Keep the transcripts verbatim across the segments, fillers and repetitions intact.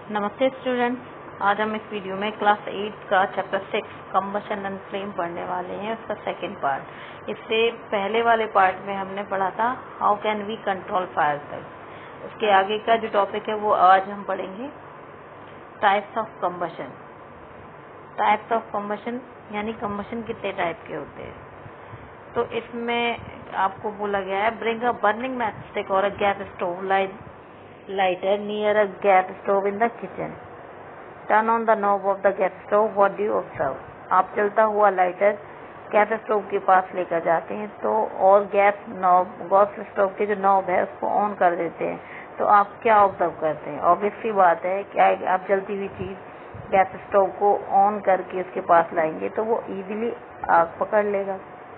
नमस्ते स्टूडेंट्स, आज हम इस वीडियो में क्लास एट का chapter six combustion and flame पढ़ने वाले हैं। उसका सेकंड पार्ट। इससे पहले वाले पार्ट में हमने पढ़ा था how can we control fire cells. उसके आगे का जो टॉपिक है वो आज हम पढ़ेंगे types of combustion. Types of combustion यानी कंबशन कितने टाइप के होते हैं। तो इसमें आपको बोला गया है ब्रिंग अ बर्निंग मैचस्टिक और a gas stove light lighter near a gas stove in the kitchen. Turn on the knob of the gas stove. What do you observe? आप चलता हुआ लाइटर गैस स्टोव के पास लेकर जाते हैं तो और गैस नॉब गैस स्टोव के जो नॉब है उसको ऑन कर देते हैं तो आप क्या ऑब्जर्व करते हैं। ऑब्वियस सी बात है क्या आप जलती हुई चीज गैस स्टोव को ऑन करके उसके पास लाएंगे तो वो इजीली आग पकड़ लेगा।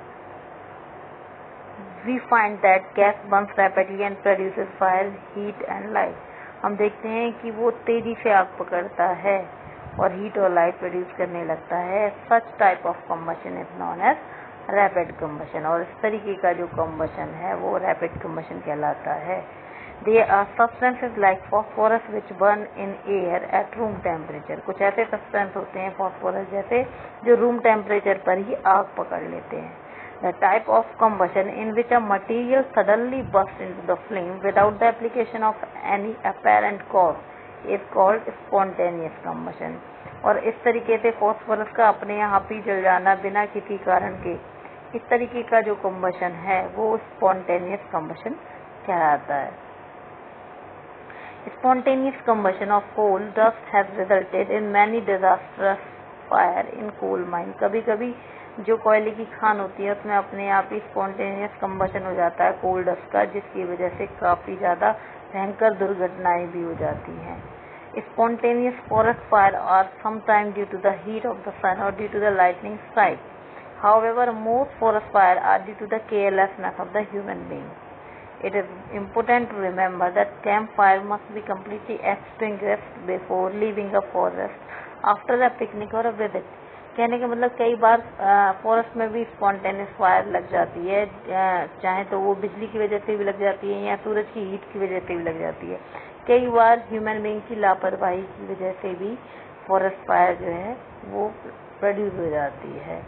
We find that gas burns rapidly and produces fire, heat and light. हम देखते हैं कि वो तेजी से आग पकड़ता है और हीट और लाइट प्रोड्यूस करने लगता है। Such type of combustion is known as rapid combustion. और इस तरीके का जो combustion है वो rapid combustion कहलाता है। There are substances like phosphorus which burn in air at room temperature. कुछ ऐसे substance होते हैं phosphorus जैसे जो room temperature पर ही आग पकड़ लेते हैं। The type of combustion in which a material suddenly bursts into the flame without the application of any apparent cause is called spontaneous combustion. और इस तरीके से फॉस्फोरस का अपने आप ही जल जाना बिना किसी कारण के, इस तरीके का जो combustion है वो spontaneous combustion कहलाता है। Spontaneous combustion of coal dust has resulted in many disastrous fire in coal mine. कभी कभी जो कोयले की खान होती है उसमें अपने आप ही स्पॉन्टेनियस कंबशन हो जाता है कोल डस्ट का, जिसकी वजह से काफी ज्यादा भयंकर दुर्घटनाएं भी हो जाती हैं। Spontaneous forest fire are sometime due to the heat of the sun और due to the lightning strike. However most forest fire are due to the carelessness of the human being. It is important to remember that camp fire must be completely extinguished before leaving a forest after a picnic और a visit. कहने का मतलब कई बार forest में भी spontaneous fire लग जाती है, चाहे तो वो बिजली की वजह से भी लग जाती है या सूरज की हीट की वजह से भी लग जाती है। कई बार ह्यूमन बीइंग की लापरवाही की वजह से भी फॉरेस्ट फायर जो है वो प्रोड्यूस हो जाती है।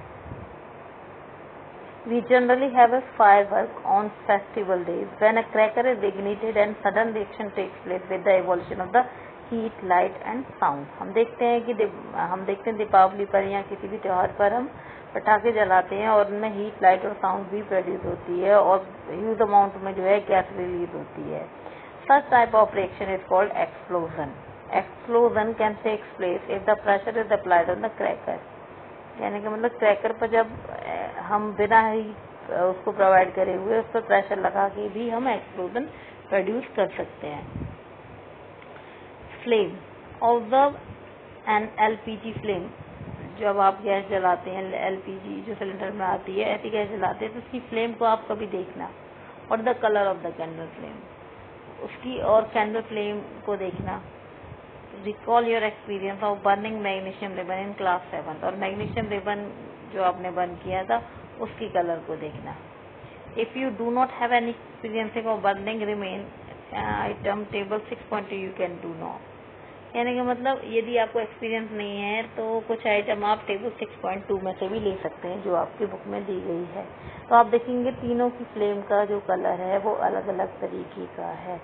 We generally have a firework on festival days when a cracker is ignited and sudden reaction takes place with the evolution of the heat, light and sound. हम देखते हैं कि हम देखते हैं दीपावली पर या किसी भी त्योहार पर हम पटाखे जलाते हैं और उनमें हीट, लाइट और साउंड भी प्रोड्यूस होती है और ह्यूज अमाउंट में जो है गैस रिलीज होती है। Such type of reaction is called explosion. Explosion can take place if the pressure is applied on the cracker. यानी कि मतलब क्रैकर पर जब हम बिना ही उसको प्रोवाइड करे हुए उस पर प्रेशर लगा के भी हम एक्सप्लोजन प्रोड्यूस कर सकते हैं। Flame observe an LPG flame. जब आप गैस जलाते हैं, एलपीजी जो सिलेंडर में आती है, ऐसी गैस जलाते हैं तो उसकी फ्लेम को आप कभी देखना। और the colour of the candle flame, उसकी और कैंडल फ्लेम को देखना। Recall your experience of burning magnesium ribbon in class seven. और मैग्नीशियम रिबन जो आपने बर्न किया था उसकी कलर को देखना। If you do not have any experience of burning remain item table six point two you can do now। कहने का मतलब यदि आपको एक्सपीरियंस नहीं है तो कुछ आइटम आप टेबल सिक्स पॉइंट टू में से भी ले सकते हैं जो आपकी बुक में दी गई है। तो आप देखेंगे तीनों की फ्लेम का जो कलर है वो अलग अलग तरीके का है।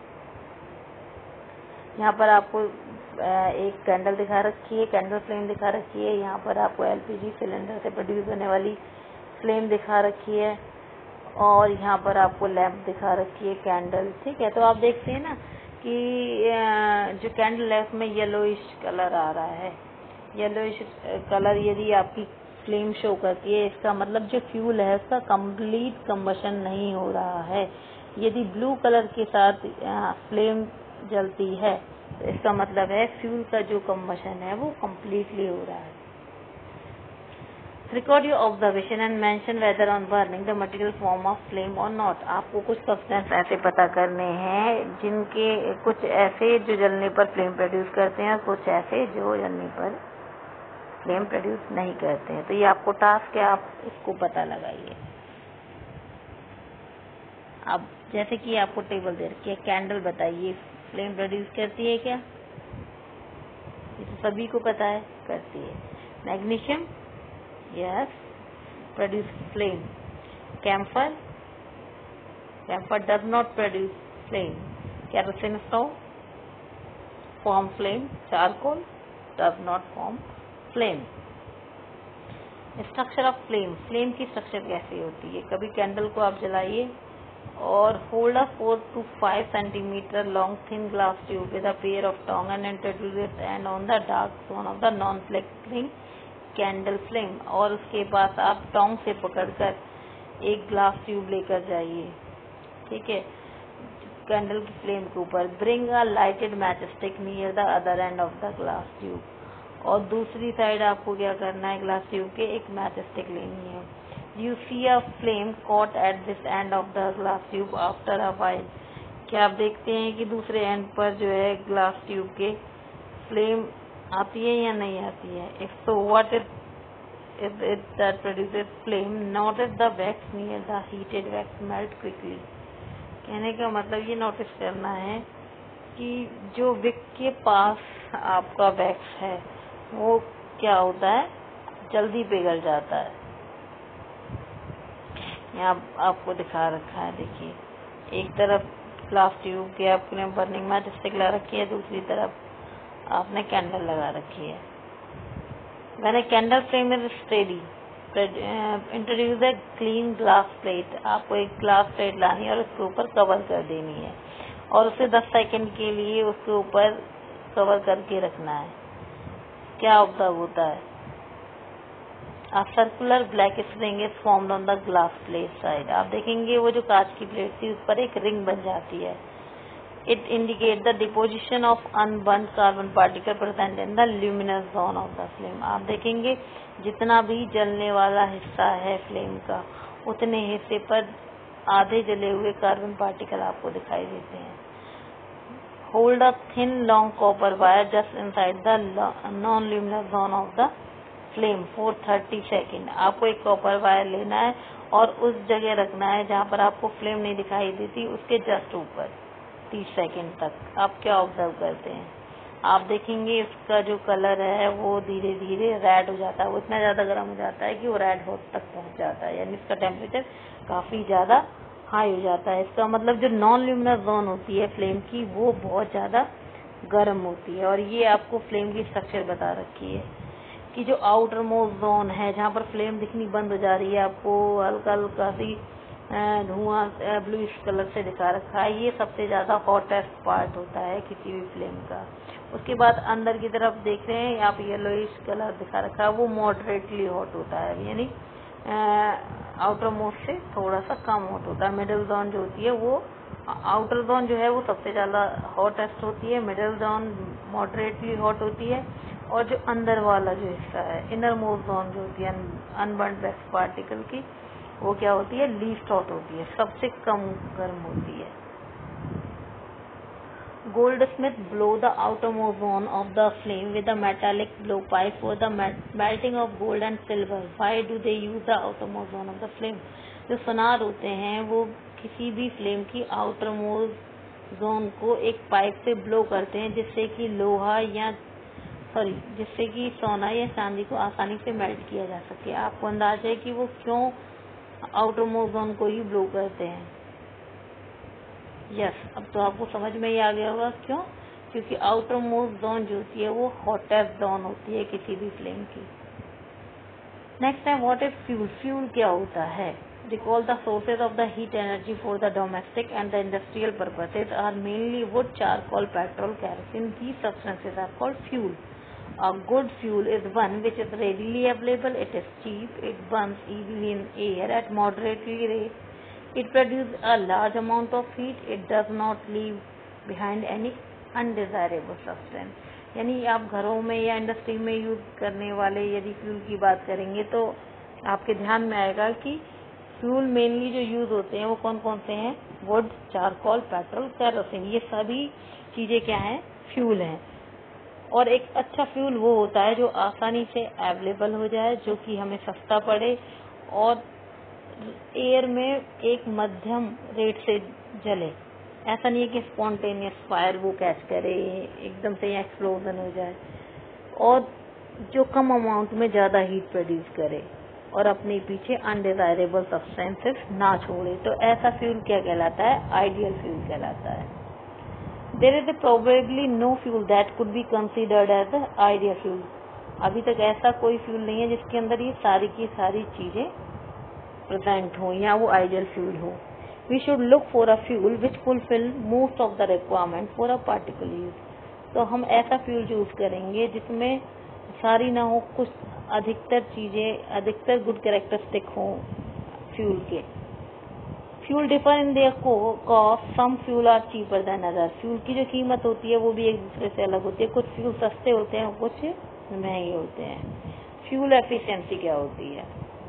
यहाँ पर आपको एक कैंडल दिखा रखी है, कैंडल फ्लेम दिखा रखी है। यहाँ पर आपको एलपीजी सिलेंडर से प्रोड्यूस होने वाली फ्लेम दिखा रखी है और यहाँ पर आपको लैंप दिखा रखी है, कैंडल। ठीक है, तो आप देखते हैं ना कि जो कैंडल है उसमें येलोइश कलर आ रहा है। येलोइश कलर यदि आपकी फ्लेम शो करती है, इसका मतलब जो फ्यूल है उसका कंप्लीट कंबशन नहीं हो रहा है। यदि ब्लू कलर के साथ फ्लेम जलती है तो इसका मतलब है फ्यूल का जो कंबशन है वो कम्प्लीटली हो रहा है। Record your observation and mention weather on burning the material form of flame और नॉट। आपको कुछ सब्सटेंस ऐसे पता करने हैं जिनके कुछ ऐसे जो जलने पर फ्लेम प्रोड्यूस करते हैं, कुछ ऐसे जो जलने पर फ्लेम प्रोड्यूस नहीं करते हैं। तो ये आपको टास्क है, आप इसको पता लगाइए। अब जैसे कि आपको टेबल दे रखी है, कैंडल बताइए फ्लेम प्रोड्यूस करती है क्या? ये तो सभी को पता है करती है। Magnesium, yes, produce flame. Camphor, camphor does not produce flame. Kerosene stove, form flame. Charcoal does not form flame. Structure of flame, flame की स्ट्रक्चर कैसी होती है? कभी कैंडल को आप जलाइए और hold a four to five centimetre long thin glass tube with a pair of tong and introduce it end on the dark zone of the non flickering candle flame. और उसके पास आप टोंग से पकड़कर एक ग्लास ट्यूब लेकर जाइए, ठीक है, कैंडल की फ्लेम के ऊपर। Bring a lighted match stick near the other end of the glass tube. और दूसरी साइड आपको क्या करना है, ग्लास ट्यूब के एक मैच स्टिक लेनी है। You see a flame caught at this end of the glass tube after a while. क्या आप देखते हैं कि दूसरे एंड पर जो है ग्लास ट्यूब के फ्लेम आती है या नहीं आती है? If so what is is it that produces flame? Notice the wax near the heated wax melt quickly. कहने का मतलब ये नोटिस करना है कि जो विक के पास आपका वैक्स है वो क्या होता है, जल्दी पिघल जाता है। यहाँ आपको दिखा रखा है, देखिए, एक तरफ ग्लास ट्यूब के आपने बर्निंग मैच स्टिक ला रखी है, दूसरी तरफ आपने कैंडल लगा रखी है। When a candle flame is steady, introduce a clean glass plate. आपको एक ग्लास प्लेट लानी है और उसके ऊपर कवर कर देनी है और उसे दस सेकंड के लिए उसके ऊपर कवर करके रखना है। क्या ऑब्जर्व होता है? A circular black ring is formed on the glass plate side। आप देखेंगे वो जो कांच की प्लेट थी उस पर एक रिंग बन जाती है। It indicates the deposition of unburnt carbon particle present in the luminous zone of the flame। आप देखेंगे जितना भी जलने वाला हिस्सा है फ्लेम का, उतने हिस्से पर आधे जले हुए कार्बन पार्टिकल आपको दिखाई देते हैं। Hold a thin long copper wire just inside the non-luminous zone of the flame for thirty second. आपको एक कॉपर वायर लेना है और उस जगह रखना है जहाँ पर आपको फ्लेम नहीं दिखाई देती, उसके जस्ट ऊपर तीस सेकेंड तक। आप क्या ऑब्जर्व करते हैं? आप देखेंगे इसका जो कलर है वो धीरे धीरे रेड हो जाता है, वो इतना ज़्यादा गर्म हो जाता है कि वो रेड हॉट तक पहुँच जाता है, यानी इसका टेम्परेचर काफ़ी ज़्यादा हाई हो जाता है। इसका मतलब जो नॉन ल्यूमिनस जोन होती है फ्लेम की वो बहुत ज़्यादा गर्म होती है। और ये आपको फ्लेम की स्ट्रक्चर बता रखी है कि जो आउटर मोस्ट जोन है जहाँ पर फ्लेम दिखनी बंद हो जा रही है, आपको हल्का हल्का सी धुआं ब्लूइश कलर से दिखा रखा है, ये सबसे ज़्यादा हॉटेस्ट पार्ट होता है किसी भी फ्लेम का। उसके बाद अंदर की तरफ देख रहे हैं आप येलोइश कलर दिखा रखा है, वो मॉडरेटली हॉट होता है, यानी आउटर मोस्ट से थोड़ा सा कम हॉट होता है। मिडिल जोन जो होती है वो, आउटर जोन जो है वो सबसे ज़्यादा हॉटेस्ट होती है, मिडिल जोन मॉडरेटली हॉट होती है, और जो अंदर वाला जो हिस्सा है इनर मोस्ट जोन जो होती है अनबर्न्ड वैक्स पार्टिकल की, वो क्या होती है, लीस्ट हॉट होती है, सबसे कम गर्म होती है। Goldsmith blow the outermost zone of the flame with a metallic blowpipe for the melting of gold and silver। Why do they use the outermost zone of the flame? जो सोनार होते हैं वो किसी भी फ्लेम की आउटरमोस्ट जोन को एक pipe से ब्लो करते हैं जिससे कि लोहा या सॉरी जिससे कि सोना या चांदी को आसानी से मेल्ट किया जा सके। आपको अंदाजा है कि वो क्यों आउटरमोस्ट जोन को ही ब्लो करते हैं? यस yes, अब तो आपको समझ में ही आ गया होगा क्यों, क्योंकि आउटर मोस्ट जोन जो होती है वो हॉटेस्ट जोन होती है किसी भी फ्लेम की। नेक्स्ट है व्हाट इज फ्यूल। फ्यूल क्या होता है? Recall the sources of the heat energy for the domestic and the industrial purposes are mainly wood, charcoal, petrol, kerosene। These substances are called fuel। A good fuel is one which is readily available, it is cheap, it burns easily in air at moderately rate, it produces a large amount of heat, it does not leave behind any undesirable substance। यानी आप घरों में या industry में use करने वाले यदि fuel की बात करेंगे तो आपके ध्यान में आएगा कि फ्यूल मेनली जो यूज होते हैं वो कौन कौन से हैं? वुड, चारकोल, पेट्रोल, केरोसिन, ये सभी चीजें क्या हैं? फ्यूल हैं। और एक अच्छा फ्यूल वो होता है जो आसानी से अवेलेबल हो जाए, जो कि हमें सस्ता पड़े और एयर में एक मध्यम रेट से जले। ऐसा नहीं है कि स्पॉन्टेनियस फायर वो कैच करे, एकदम से यहाँ एक्सप्लोजन हो जाए। और जो कम अमाउंट में ज़्यादा हीट प्रोड्यूस करे और अपने पीछे अनडिजायरेबल सब्सटेंसेस ना छोड़े। तो ऐसा फ्यूल क्या कहलाता है? आइडियल फ्यूल कहलाता है। There is probably no fuel that could be considered as ideal fuel. अभी तक ऐसा कोई फ्यूल नहीं है जिसके अंदर ये सारी की सारी चीजें प्रेजेंट हो या वो आइडियल फ्यूल हो। We should look for a fuel which fulfil most of the requirement for a particular use. तो हम ऐसा फ्यूल चूज करेंगे जिसमें सारी ना हो, कुछ अधिकतर चीजें, अधिकतर गुड कैरेक्टरिस्टिक हो फ्यूल के। Fuel differ in their cost, some fuel are cheaper than other. Fuel की जो कीमत होती है वो भी एक दूसरे से अलग होती है। कुछ फ्यूल सस्ते होते हैं और कुछ महंगे होते हैं। फ्यूल एफिशिएंसी क्या होती है?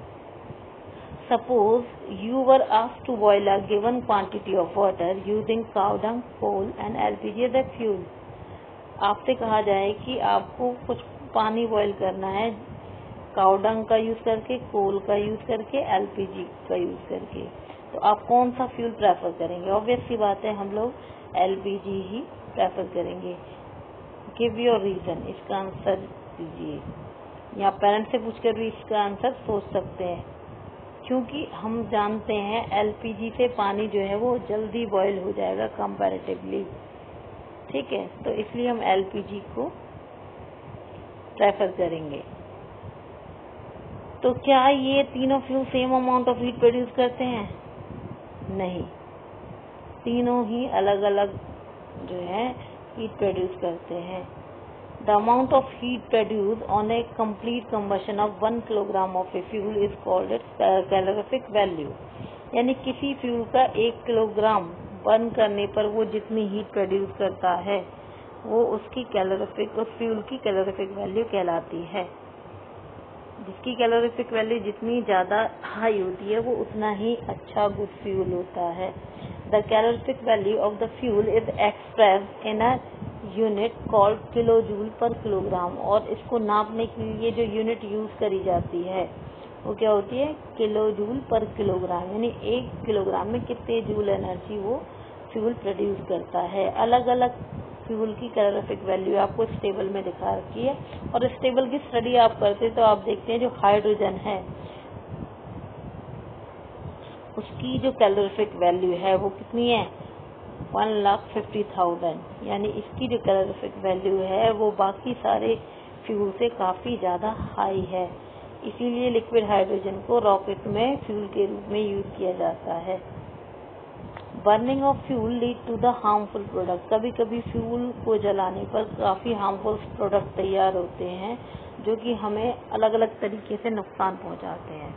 Suppose you were asked to boil a given quantity of water using cow dung, coal and LPG as a fuel. आपसे कहा जाए कि आपको कुछ पानी बॉयल करना है काउ डंग का यूज करके, कोल का यूज करके, एलपीजी का यूज करके, तो आप कौन सा फ्यूल प्रेफर करेंगे? ऑब्वियस सी बात है, हम लोग एलपीजी ही प्रेफर करेंगे। गिव योर रीजन, इसका आंसर दीजिए, या पेरेंट्स से पूछकर भी इसका आंसर सोच सकते हैं, क्योंकि हम जानते हैं एलपीजी से पानी जो है वो जल्दी बॉयल हो जाएगा कंपैरेटिवली। ठीक है, तो इसलिए हम एलपीजी को प्रेफर करेंगे। तो क्या ये तीनों fuel same amount of heat produce करते हैं? नहीं, तीनों ही अलग अलग जो है हीट प्रोड्यूस करते हैं। The amount of heat produce on a complete combustion of one kilogram of a fuel is called its calorific value. यानी किसी फ्यूल का एक किलोग्राम बर्न करने पर वो जितनी हीट प्रोड्यूस करता है वो उसकी कैलोरीफिक, उस फ्यूल की कैलोरीफिक वैल्यू कहलाती है। जिसकी कैलोरीफिक वैल्यू जितनी ज्यादा हाई होती है वो उतना ही अच्छा गुड फ्यूल होता है। The calorific value of the fuel is expressed in a unit called kilo joule per kilogram. और इसको नापने के लिए जो यूनिट यूज करी जाती है वो क्या होती है? Kilo joule per kilogram. यानी एक किलोग्राम में कितने जूल एनर्जी वो फ्यूल प्रोड्यूस करता है। अलग अलग फ्यूल की कैलोरीफिक वैल्यू आपको इस टेबल में दिखा रखी है, और इस टेबल की स्टडी आप करते तो आप देखते हैं जो हाइड्रोजन है उसकी जो कैलोरीफिक वैल्यू है वो कितनी है? One lakh fifty thousand. यानी इसकी जो कैलोरीफिक वैल्यू है वो बाकी सारे फ्यूल से काफी ज्यादा हाई है। इसीलिए लिक्विड हाइड्रोजन को रॉकेट में फ्यूल के रूप में यूज किया जाता है। Burning of fuel lead to the harmful product. कभी कभी फ्यूल को जलाने पर काफी हार्मफुल प्रोडक्ट तैयार होते हैं जो कि हमें अलग अलग तरीके से नुकसान पहुंचाते हैं।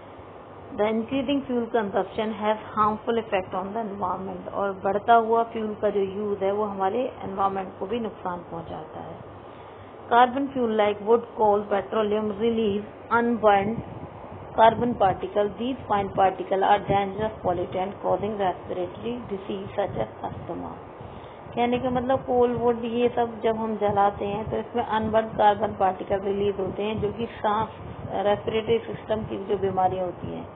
The increasing fuel consumption has harmful effect on the environment. और बढ़ता हुआ फ्यूल का जो यूज है वो हमारे एनवायरमेंट को भी नुकसान पहुंचाता है। Carbon fuel like wood, coal, petroleum release unburned carbon particles. These fine particles are dangerous pollutant causing respiratory disease such as asthma. कहने का मतलब कोल वुड ये सब जब हम जलाते हैं तो इसमें अनबर्न कार्बन पार्टिकल रिलीज होते हैं जो कि सांस, रेस्पिरेटरी सिस्टम की जो बीमारियां होती हैं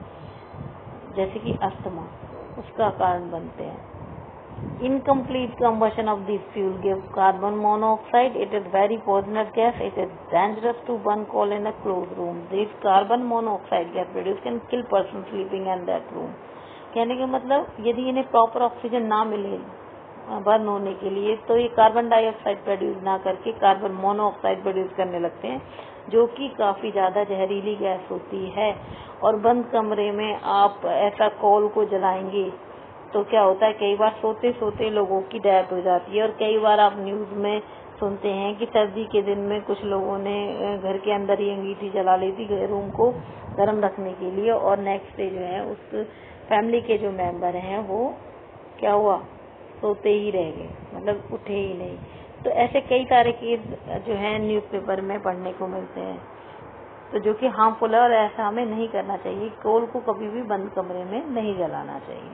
जैसे कि अस्थमा, उसका कारण बनते हैं। Incomplete combustion of this fuel gives carbon monoxide. It is very poisonous gas. It is dangerous to burn coal in a closed room. This carbon monoxide gas produced can kill person sleeping in that room. कहने का मतलब यदि इन्हें proper oxygen ना मिले burn होने के लिए तो ये कार्बन डाइऑक्साइड प्रोड्यूस ना करके कार्बन मोनोऑक्साइड प्रोड्यूस करने लगते हैं जो कि काफी ज्यादा जहरीली गैस होती है। और बंद कमरे में आप ऐसा कोल को जलाएंगे तो क्या होता है, कई बार सोते सोते लोगों की डेथ हो जाती है। और कई बार आप न्यूज में सुनते हैं कि सर्दी के दिन में कुछ लोगों ने घर के अंदर ही अंगीठी जला ली थी रूम को गर्म रखने के लिए, और नेक्स्ट डे जो है उस फैमिली के जो मेंबर हैं वो क्या हुआ, सोते ही रह गए, मतलब उठे ही नहीं। तो ऐसे कई सारे केस जो है न्यूज़पेपर में पढ़ने को मिलते हैं, तो जो कि हार्मफुल है और ऐसा हमें नहीं करना चाहिए। कोल को कभी भी बंद कमरे में नहीं जलाना चाहिए।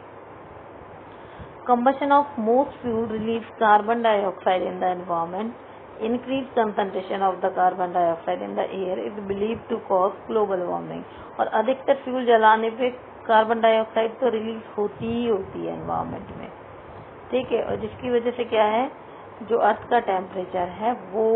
Combustion of most fuel release carbon dioxide in the environment. Increased concentration of the carbon dioxide in the air is believed to cause global warming. और अधिकतर फ्यूल जलाने पे कार्बन डाइऑक्साइड तो रिलीज होती ही होती है एनवायरमेंट में, ठीक है। और जिसकी वजह से क्या है, जो अर्थ का टेम्परेचर है वो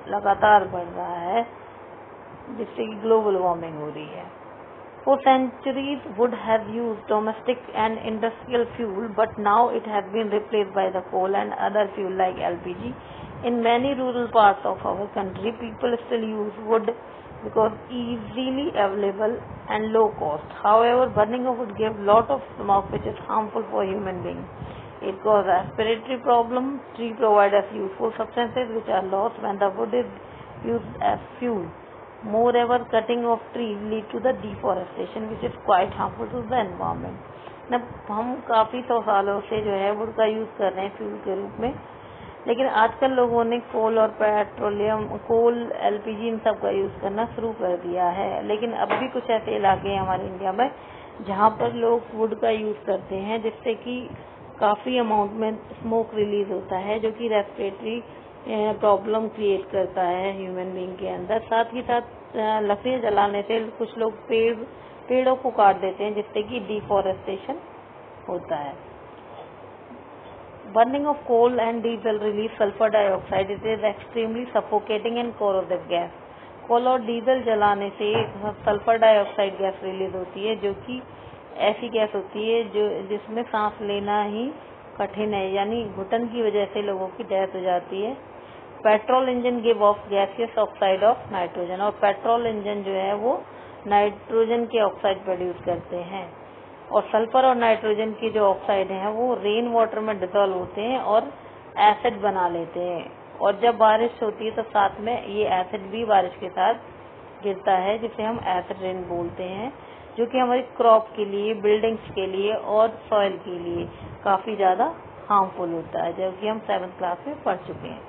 लगातार बढ़ रहा है, जिससे कि ग्लोबल वार्मिंग हो रही है। For centuries, wood have used domestic and industrial fuel, but now it has been replaced by the coal and other fuel like L P G. In many rural parts of our country, people still use wood because easily available and low cost. However, burning of wood gives lot of smoke which is harmful for human beings. It causes respiratory problems. Tree provide us useful substances which are lost when the wood is used as fuel. Moreover, cutting of trees lead to the deforestation which is quite harmful to the environment. न हम काफ़ी सौ सालों से जो है would का use कर रहे हैं फ्यूल के रूप में, लेकिन आजकल लोगों ने कोल और पेट्रोलियम, कोल, एलपीजी इन सब का यूज़ करना शुरू कर दिया है। लेकिन अब भी कुछ ऐसे इलाके हैं हमारे इंडिया में जहाँ पर लोग वुड का यूज़ करते हैं, जिससे कि काफ़ी अमाउंट में स्मोक रिलीज होता है जो कि रेस्पिरेटरी प्रॉब्लम क्रिएट करता है ह्यूमन बीइंग के अंदर। साथ ही साथ लकड़ियाँ जलाने से कुछ लोग पेड़ पेड़ों को काट देते हैं, जिससे कि डिफॉरेस्टेशन होता है। Burning of coal and diesel release sulphur dioxide, it is extremely suffocating and corrosive gas. Coal और डीजल जलाने से सल्फर डाइऑक्साइड गैस रिलीज होती है, जो कि ऐसी गैस होती है जो जिसमें सांस लेना ही कठिन है, यानी घुटन की वजह से लोगों की डेथ हो जाती है। Petrol engine give off gaseous oxide of nitrogen, और पेट्रोल इंजन जो है वो नाइट्रोजन के ऑक्साइड प्रोड्यूस करते हैं। और सल्फर और नाइट्रोजन के जो ऑक्साइड हैं वो रेन वाटर में डिसॉल्व होते हैं और एसिड बना लेते हैं, और जब बारिश होती है तो साथ में ये एसिड भी बारिश के साथ गिरता है, जिसे हम एसिड रेन बोलते हैं, जो कि हमारी क्रॉप के लिए, बिल्डिंग्स के लिए और सॉइल के लिए काफ़ी ज़्यादा हार्मफुल होता है, जबकि हम सेवन्थ क्लास में पढ़ चुके हैं।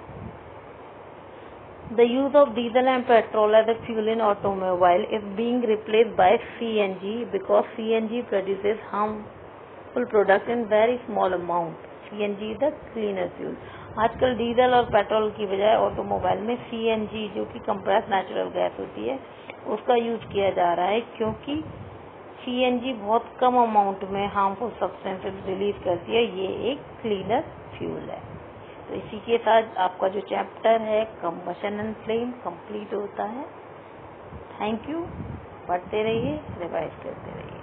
The use of diesel and petrol as a fuel in automobile is being replaced by C N G because C N G produces harmful products in very small amount. C N G is the cleaner fuel. आजकल diesel और petrol की बजाय automobile में C N G, जो कि compressed natural gas होती है, उसका यूज किया जा रहा है, क्योंकि C N G बहुत कम अमाउंट में हार्मफुल सब्सटेंसेस रिलीज करती है। ये एक क्लीनर फ्यूल है। तो इसी के साथ आपका जो चैप्टर है कंबशन एंड फ्लेम कंप्लीट होता है। Thank you. पढ़ते रहिए, रिवाइज करते रहिए।